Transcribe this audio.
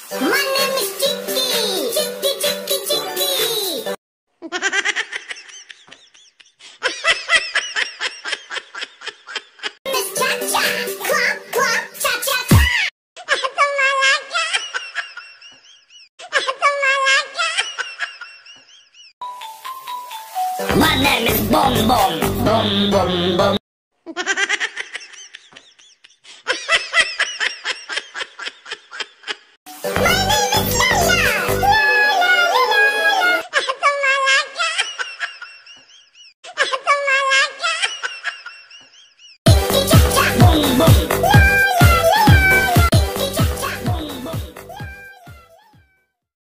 My name is Chicky. Chicky, Chicky, Chicky. Miss Cha-Cha. Clop, clop, cha-cha-cha. Tumalaka. Tumalaka. My name is Boom Boom. Boom, boom, boom.